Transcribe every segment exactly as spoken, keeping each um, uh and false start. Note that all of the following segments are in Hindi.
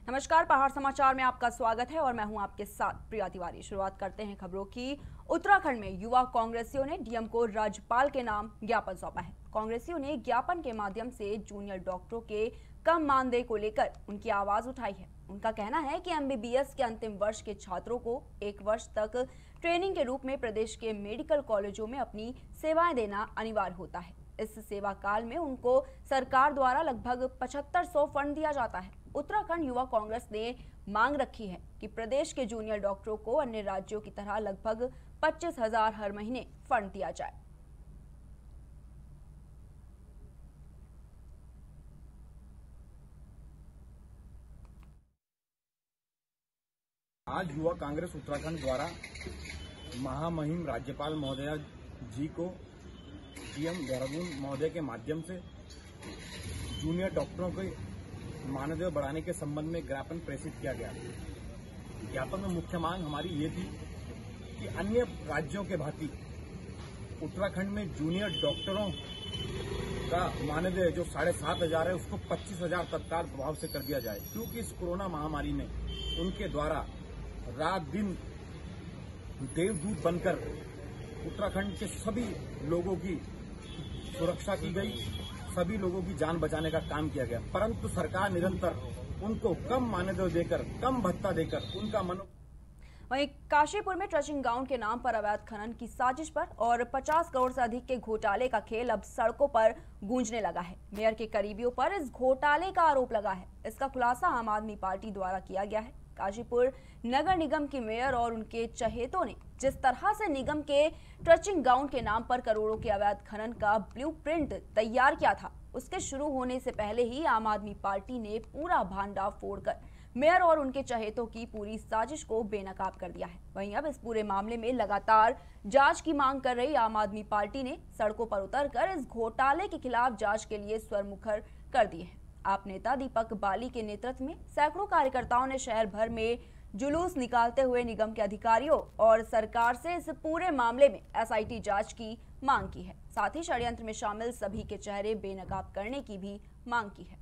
नमस्कार, पहाड़ समाचार में आपका स्वागत है और मैं हूं आपके साथ प्रिया तिवारी। शुरुआत करते हैं खबरों की। उत्तराखंड में युवा कांग्रेसियों ने डीएम को राज्यपाल के नाम ज्ञापन सौंपा है। कांग्रेसियों ने ज्ञापन के माध्यम से जूनियर डॉक्टरों के कम मानदेय को लेकर उनकी आवाज उठाई है। उनका कहना है कि एमबीबीएस के अंतिम वर्ष के छात्रों को एक वर्ष तक ट्रेनिंग के रूप में प्रदेश के मेडिकल कॉलेजों में अपनी सेवाएं देना अनिवार्य होता है। इस सेवा काल में उनको सरकार द्वारा लगभग पचहत्तर सौ फंड दिया जाता है। उत्तराखंड युवा कांग्रेस ने मांग रखी है कि प्रदेश के जूनियर डॉक्टरों को अन्य राज्यों की तरह लगभग पच्चीस हजार हर महीने फंड दिया जाए। आज युवा कांग्रेस उत्तराखंड द्वारा महामहिम राज्यपाल महोदया जी को डीएम देहरादून महोदय के माध्यम से जूनियर डॉक्टरों के मानदेय बढ़ाने के संबंध में ज्ञापन प्रेषित किया गया। ज्ञापन में मुख्य मांग हमारी ये थी कि अन्य राज्यों के भांति उत्तराखंड में जूनियर डॉक्टरों का मानदेय जो साढ़े सात हजार है उसको पच्चीस हजार तत्काल प्रभाव से कर दिया जाए, क्योंकि इस कोरोना महामारी में उनके द्वारा रात दिन देवदूत बनकर उत्तराखंड के सभी लोगों की सुरक्षा की गई, सभी लोगों की जान बचाने का काम किया गया, परंतु सरकार निरंतर उनको कम मानदेय देकर, कम भत्ता देकर उनका मनो। वहीं काशीपुर में ट्रचिंग ग्राउंड के नाम पर अवैध खनन की साजिश पर और पचास करोड़ से अधिक के घोटाले का खेल अब सड़कों पर गूंजने लगा है। मेयर के करीबियों पर इस घोटाले का आरोप लगा है। इसका खुलासा आम आदमी पार्टी द्वारा किया गया है। काशीपुर नगर निगम की मेयर और उनके चहेतों ने जिस तरह से निगम के ट्रचिंग ग्राउंड के नाम पर करोड़ों के अवैध खनन का ब्लूप्रिंट तैयार किया था, उसके शुरू होने से पहले ही आम आदमी पार्टी ने पूरा भांडा फोड़कर मेयर और उनके चहेतों की पूरी साजिश को बेनकाब कर दिया है। वहीं अब इस पूरे मामले में लगातार जांच की मांग कर रही आम आदमी पार्टी ने सड़कों पर उतरकर इस घोटाले के खिलाफ जांच के लिए स्वर मुखर कर दिए हैं। आप नेता दीपक बाली के नेतृत्व में सैकड़ों कार्यकर्ताओं ने शहर भर में जुलूस निकालते हुए निगम के अधिकारियों और सरकार से इस पूरे मामले में एसआईटी जांच की मांग की है। साथ ही षड्यंत्र में शामिल सभी के चेहरे बेनकाब करने की भी मांग की है।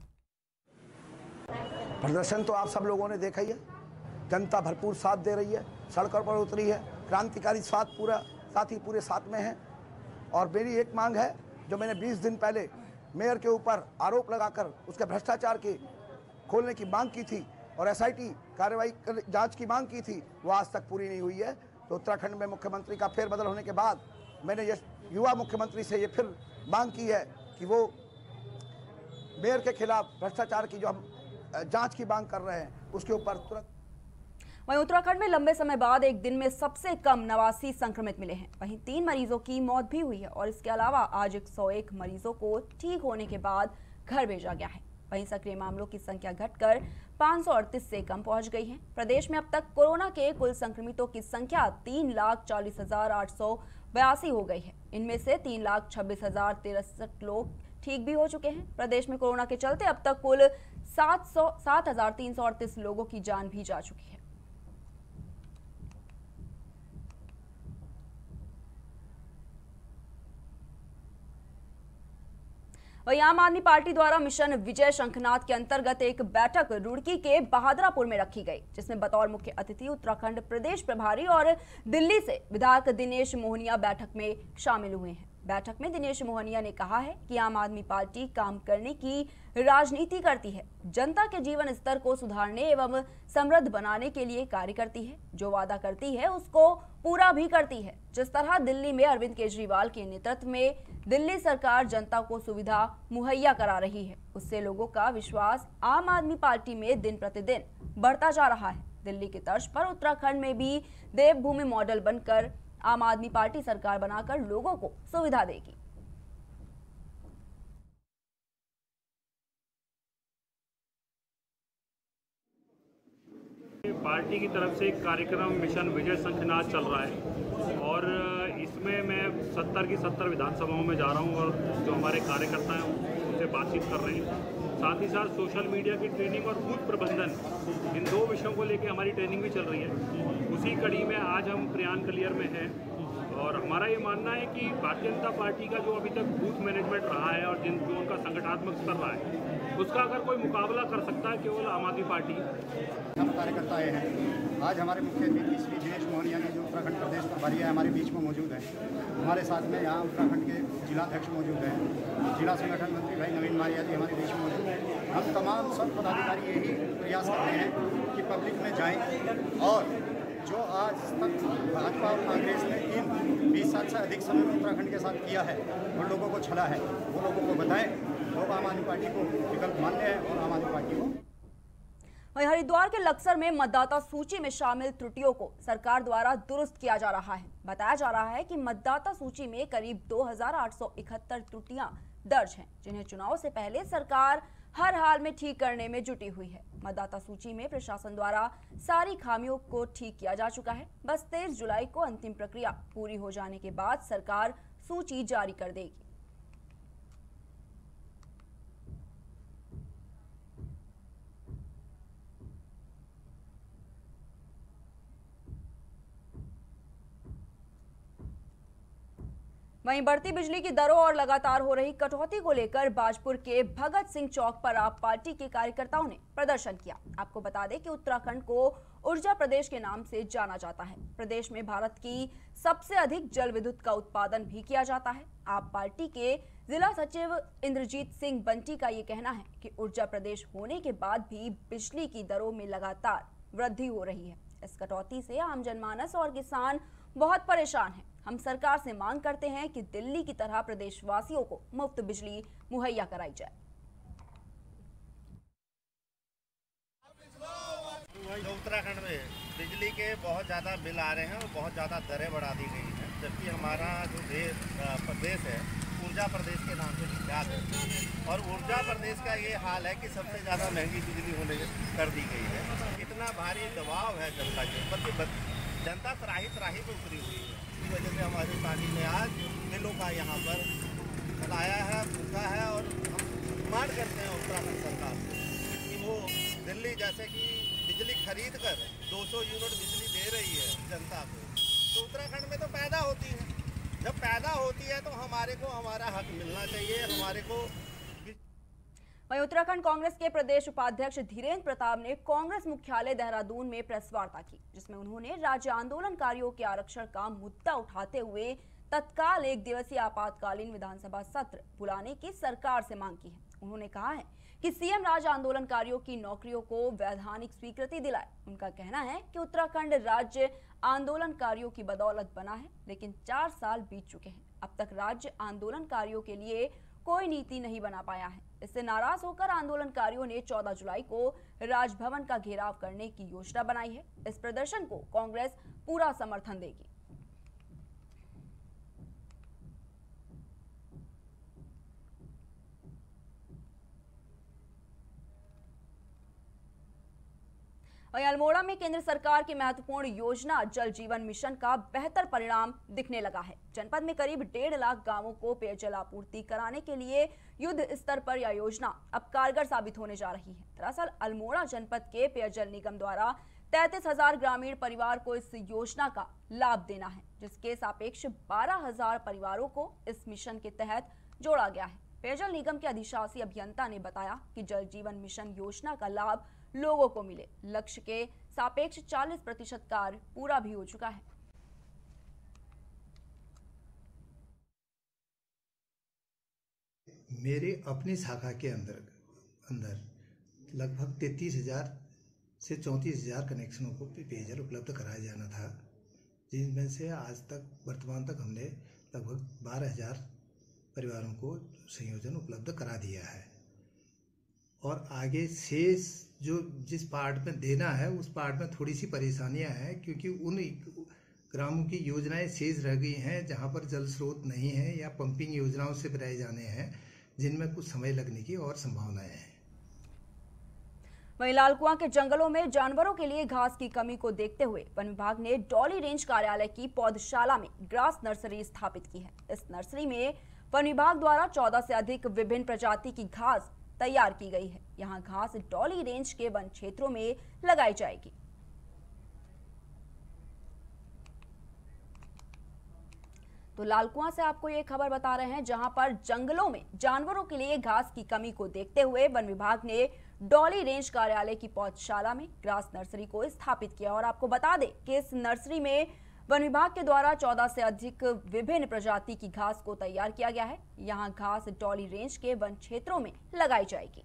प्रदर्शन तो आप सब लोगों ने देखा ही है, जनता भरपूर साथ दे रही है, सड़कों पर उतरी है, क्रांतिकारी साथ पूरा साथी पूरे साथ में हैं। और मेरी एक मांग है, जो मैंने बीस दिन पहले मेयर के ऊपर आरोप लगाकर उसके भ्रष्टाचार के खोलने की मांग की थी और एसआईटी कार्रवाई जांच की मांग की थी, वो आज तक पूरी नहीं हुई है। तो उत्तराखंड में मुख्यमंत्री का फेरबदल होने के बाद मैंने ये युवा मुख्यमंत्री से ये फिर मांग की है कि वो मेयर के खिलाफ भ्रष्टाचार की जो हम जांच की मांग कर रहे हैं उसके ऊपर तुरंत। वहीं उत्तराखंड में लंबे समय बाद एक दिन में सबसे कम नवासी संक्रमित मिले हैं। वहीं तीन मरीजों की मौत भी हुई है और इसके अलावा आज एक सौ एक मरीजों को ठीक होने के बाद घर भेजा गया है। वहीं सक्रिय मामलों की संख्या घटकर पाँच सौ अड़तीस से कम पहुंच गई है। प्रदेश में अब तक कोरोना के कुल संक्रमितों की संख्या तीन लाख चालीस हजार आठ सौ बयासी हो गई है। इनमें से तीन लाख छब्बीस हजार तिरसठ लोग ठीक भी हो चुके हैं। प्रदेश में कोरोना के चलते अब तक कुल सात सौ सात हजार तीन सौ अड़तीस लोगों की जान भी जा चुकी है। वहीं आम आदमी पार्टी द्वारा मिशन विजय शंखनाथ के अंतर्गत एक बैठक रुड़की के बहादुरापुर में रखी गई, जिसमें बतौर मुख्य अतिथि उत्तराखंड प्रदेश प्रभारी और दिल्ली से विधायक दिनेश मोहनिया बैठक में शामिल हुए हैं। बैठक में दिनेश मोहनिया ने कहा है कि आम आदमी पार्टी काम करने की राजनीति करती है, जनता के जीवन स्तर को सुधारने एवं समृद्ध बनाने के लिए कार्य करती है। जो वादा करती है उसको पूरा भी करती है। जिस तरह दिल्ली में अरविंद केजरीवाल के नेतृत्व में दिल्ली सरकार जनता को सुविधा मुहैया करा रही है, उससे लोगों का विश्वास आम आदमी पार्टी में दिन प्रतिदिन बढ़ता जा रहा है। दिल्ली की तर्ज पर उत्तराखंड में भी देवभूमि मॉडल बनकर आम आदमी पार्टी सरकार बनाकर लोगों को सुविधा देगी। पार्टी की तरफ से एक कार्यक्रम मिशन विजय शंखनाथ चल रहा है और इसमें मैं सत्तर की सत्तर विधानसभाओं में जा रहा हूं और जो हमारे कार्यकर्ता हैं उनसे बातचीत कर रहे हैं। साथ ही साथ सोशल मीडिया की ट्रेनिंग और बूथ प्रबंधन, इन दो विषयों को लेकर हमारी ट्रेनिंग भी चल रही है। उसी कड़ी में आज हम प्रयान कलियर में हैं और हमारा ये मानना है कि भारतीय जनता पार्टी का जो अभी तक बूथ मैनेजमेंट रहा है और जिन जो उनका संगठनात्मक स्तर रहा है, उसका अगर कोई मुकाबला कर सकता है केवल आम आदमी पार्टी। हम कार्यकर्ता आए हैं। आज हमारे मुख्य अतिथि श्री दिनेश मोहन यानी जो उत्तराखंड प्रदेश प्रभारी है हमारे बीच में मौजूद है। हमारे साथ में यहाँ उत्तराखंड के जिलाध्यक्ष मौजूद हैं, जिला संगठन मंत्री भाई नवीन मारिया जी हमारे बीच में मौजूद हैं। हम तमाम सब पदाधिकारी यही प्रयास कर रहे हैं कि पब्लिक में जाएं और जो आज तक भाजपा और कांग्रेस ने इन बीस साल से अधिक समय में उत्तराखंड के साथ किया है और लोगों को छला है, वो लोगों को बताएं। लोग आम आदमी पार्टी को विकल्प मान्य है और आम आदमी पार्टी को। वहीं हरिद्वार के लक्सर में मतदाता सूची में शामिल त्रुटियों को सरकार द्वारा दुरुस्त किया जा रहा है। बताया जा रहा है कि मतदाता सूची में करीब दो हजार आठ सौ इकहत्तर त्रुटियां दर्ज हैं, जिन्हें चुनाव से पहले सरकार हर हाल में ठीक करने में जुटी हुई है। मतदाता सूची में प्रशासन द्वारा सारी खामियों को ठीक किया जा चुका है। बस तेईस जुलाई को अंतिम प्रक्रिया पूरी हो जाने के बाद सरकार सूची जारी कर देगी। वहीं बढ़ती बिजली की दरों और लगातार हो रही कटौती को लेकर बाजपुर के भगत सिंह चौक पर आप पार्टी के कार्यकर्ताओं ने प्रदर्शन किया। आपको बता दें कि उत्तराखंड को ऊर्जा प्रदेश के नाम से जाना जाता है। प्रदेश में भारत की सबसे अधिक जल विद्युत का उत्पादन भी किया जाता है। आप पार्टी के जिला सचिव इंद्रजीत सिंह बंटी का ये कहना है कि ऊर्जा प्रदेश होने के बाद भी बिजली की दरों में लगातार वृद्धि हो रही है। इस कटौती से आम जनमानस और किसान बहुत परेशान हैं। हम सरकार से मांग करते हैं कि दिल्ली की तरह प्रदेशवासियों को मुफ्त बिजली मुहैया कराई जाए। उत्तराखंड में बिजली के बहुत ज़्यादा बिल आ रहे हैं और बहुत ज़्यादा दरें बढ़ा दी गई हैं, जबकि हमारा जो देश प्रदेश है ऊर्जा प्रदेश के नाम से विख्यात है। और ऊर्जा प्रदेश का ये हाल है कि सबसे ज़्यादा महंगी बिजली होने कर दी गई है। इतना भारी दबाव है जनता के ऊपर कि जनता त्राही त्राही पर उतरी हुई है। इसी वजह से हमारी पार्टी ने आज बिलों का यहाँ पर लाया है, फूका है और हम मांग करते हैं उत्तराखंड सरकार से कि वो दिल्ली जैसे कि बिजली खरीद कर दो सौ यूनिट बिजली दे रही है जनता को, तो उत्तराखंड में तो पैदा होती है। जब पैदा होती है तो हमारे को हमारा हक मिलना चाहिए। हमारे को वहीं उत्तराखंड कांग्रेस के प्रदेश उपाध्यक्ष धीरेन्द्र प्रताप ने कांग्रेस मुख्यालय देहरादून में प्रेस वार्ता की, जिसमें उन्होंने राज्य आंदोलनकारियों के आरक्षण का मुद्दा उठाते हुए तत्काल एक दिवसीय आपातकालीन विधानसभा सत्र बुलाने की सरकार से मांग की है। उन्होंने कहा है कि सीएम राज्य आंदोलनकारियों की नौकरियों को वैधानिक स्वीकृति दिलाए। उनका कहना है कि उत्तराखंड राज्य आंदोलनकारियों की बदौलत बना है, लेकिन चार साल बीत चुके हैं, अब तक राज्य आंदोलनकारियों के लिए कोई नीति नहीं बना पाया है। इससे नाराज होकर आंदोलनकारियों ने चौदह जुलाई को राजभवन का घेराव करने की योजना बनाई है। इस प्रदर्शन को कांग्रेस पूरा समर्थन देगी। वहीं अल्मोड़ा में केंद्र सरकार की महत्वपूर्ण योजना जल जीवन मिशन का बेहतर परिणाम दिखने लगा है। जनपद में करीब डेढ़ लाख गांवों को पेयजल आपूर्ति कराने के लिए युद्ध स्तर पर यह योजना अब कारगर साबित होने जा रही है। दरअसल अल्मोड़ा जनपद के पेयजल निगम द्वारा तैंतीस हजार ग्रामीण परिवार को इस योजना का लाभ देना है, जिसके सापेक्ष बारह हजार परिवारों को इस मिशन के तहत जोड़ा गया है। पेयजल निगम के अधिशासी अभियंता ने बताया कि जल जीवन मिशन योजना का लाभ लोगों को मिले। लक्ष्य के सापेक्ष चालीस प्रतिशत कार्य पूरा भी हो चुका है। मेरे अपनी शाखा के अंदर अंदर लगभग तैंतीस हजार से चौंतीस हजार कनेक्शनों को पेयजल उपलब्ध कराया जाना था, जिनमें से आज तक वर्तमान तक हमने लगभग बारह हजार परिवारों को संयोजन उपलब्ध करा दिया है। और आगे शेष जो जिस पार्ट में देना है उस पार्ट में थोड़ी सी परेशानियां हैं, क्योंकि उन ग्रामों की योजनाएं शेष रह गई हैं जहां पर जल स्रोत नहीं है या पंपिंग योजनाओं से बनाए जाने हैं, जिनमें कुछ समय लगने की और संभावनाएं हैं। वहीं लालकुआं के जंगलों में जानवरों के लिए घास की कमी को देखते हुए वन विभाग ने डॉली रेंज कार्यालय की पौधशाला में ग्रास नर्सरी स्थापित की है। इस नर्सरी में वन विभाग द्वारा चौदह से अधिक विभिन्न प्रजाति की घास तैयार की गई है। यहाँ घास डॉली रेंज के वन क्षेत्रों में लगाई जाएगी। तो लालकुआं से आपको ये खबर बता रहे हैं, जहां पर जंगलों में जानवरों के लिए घास की कमी को देखते हुए वन विभाग ने डॉली रेंज कार्यालय की पौधशाला में ग्रास नर्सरी को स्थापित किया। और आपको बता दें कि इस नर्सरी में वन विभाग के द्वारा चौदह से अधिक विभिन्न प्रजाति की घास को तैयार किया गया है। यहाँ घास डॉली रेंज के वन क्षेत्रों में लगाई जाएगी।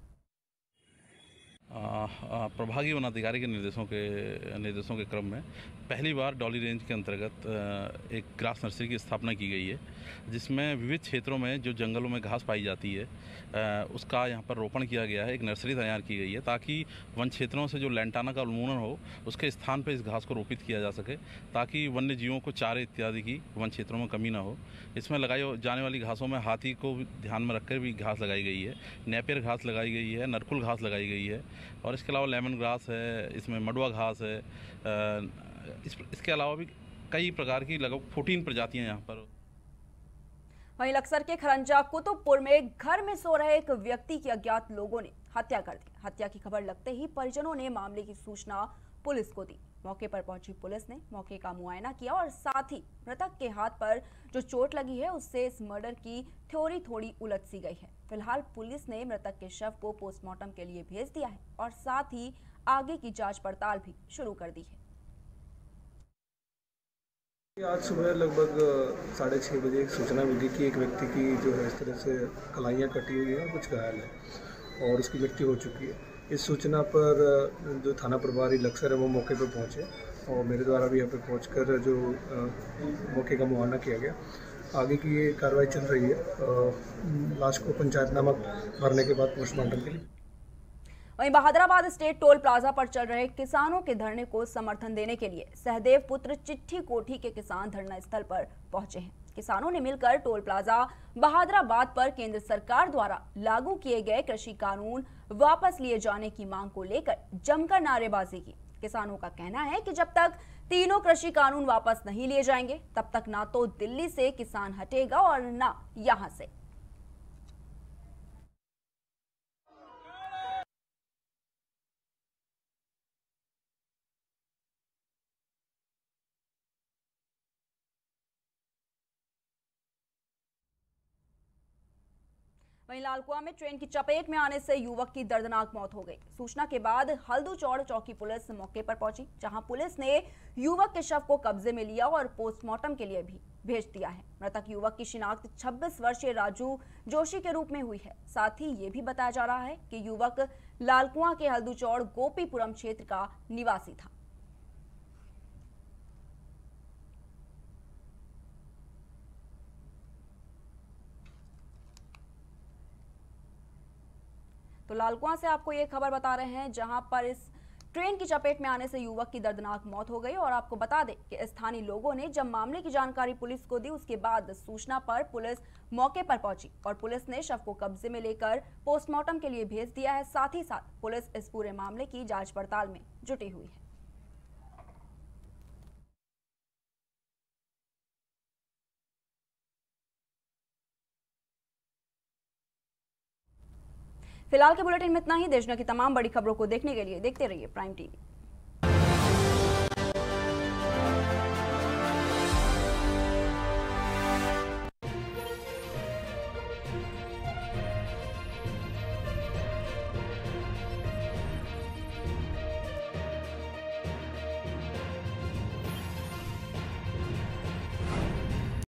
प्रभागी वन अधिकारी के निर्देशों के निर्देशों के क्रम में पहली बार डॉली रेंज के अंतर्गत एक ग्रास नर्सरी की स्थापना की गई है, जिसमें विविध क्षेत्रों में जो जंगलों में घास पाई जाती है उसका यहाँ पर रोपण किया गया है। एक नर्सरी तैयार की गई है ताकि वन क्षेत्रों से जो लैंटाना का उन्मूलन हो उसके स्थान पर इस घास को रोपित किया जा सके, ताकि वन्य जीवों को चारे इत्यादि की वन क्षेत्रों में कमी ना हो। इसमें लगाई जाने वाली घासों में हाथी को ध्यान में रखकर भी घास लगाई गई है, नेपियर घास लगाई गई है, नरकुल घास लगाई गई है और इसके अलावा लेमन ग्रास है, इसमें मडुआ घास है। इस, इसके अलावा भी कई प्रकार की लगभग चौदह प्रजातियां यहाँ पर। वहीं लक्सर के खरंजा कुतुबपुर में घर में सो रहे एक व्यक्ति की अज्ञात लोगों ने हत्या कर दी। हत्या की खबर लगते ही परिजनों ने मामले की सूचना पुलिस को दी। मौके पर पहुंची पुलिस ने मौके का मुआयना किया और साथ ही मृतक के हाथ पर जो चोट लगी है उससे इस मर्डर की थ्योरी थोड़ी उलझ सी गई है। फिलहाल पुलिस ने मृतक के शव को पोस्टमार्टम के लिए भेज दिया है और साथ ही आगे की जांच पड़ताल भी शुरू कर दी है। आज सुबह लगभग साढ़े छः बजे एक सूचना मिली कि एक व्यक्ति की जो है इस तरह से कलाइयाँ कटी हुई हैं, कुछ घायल है और उसकी मृत्यु हो चुकी है। इस सूचना पर जो थाना प्रभारी लक्सर है वो मौके पर पहुंचे और मेरे द्वारा भी यहाँ पर पहुंचकर जो मौके का मुआयना किया गया। आगे की ये कार्रवाई चल रही है। लाश को पंचायतनामा भरने के बाद पोस्टमार्टम के लिए। वहीं बहादुराबाद स्टेट टोल प्लाजा पर चल रहे किसानों के धरने को समर्थन देने के लिए सहदेव पुत्र चिट्ठी कोठी के किसान धरना स्थल पर पहुंचे हैं। किसानों ने मिलकर टोल प्लाजा बहादुराबाद पर केंद्र सरकार द्वारा लागू किए गए कृषि कानून वापस लिए जाने की मांग को लेकर जमकर नारेबाजी की। किसानों का कहना है कि जब तक तीनों कृषि कानून वापस नहीं लिए जाएंगे तब तक ना तो दिल्ली से किसान हटेगा और ना यहां से। वहीं लालकुआं में ट्रेन की चपेट में आने से युवक की दर्दनाक मौत हो गई। सूचना के बाद हल्दूचौड़ चौकी पुलिस मौके पर पहुंची, जहां पुलिस ने युवक के शव को कब्जे में लिया और पोस्टमार्टम के लिए भी भेज दिया है। मृतक युवक की शिनाख्त छब्बीस वर्षीय राजू जोशी के रूप में हुई है। साथ ही ये भी बताया जा रहा है कि युवक लालकुआं के हल्दूचौड़ गोपीपुरम क्षेत्र का निवासी था। तो लालकुआं से आपको ये खबर बता रहे हैं, जहां पर इस ट्रेन की चपेट में आने से युवक की दर्दनाक मौत हो गई। और आपको बता दें कि स्थानीय लोगों ने जब मामले की जानकारी पुलिस को दी, उसके बाद सूचना पर पुलिस मौके पर पहुंची और पुलिस ने शव को कब्जे में लेकर पोस्टमार्टम के लिए भेज दिया है। साथ ही साथ पुलिस इस पूरे मामले की जांच पड़ताल में जुटी हुई है। फिलहाल के बुलेटिन में इतना ही। देश दुनिया की तमाम बड़ी खबरों को देखने के लिए देखते रहिए प्राइम टीवी।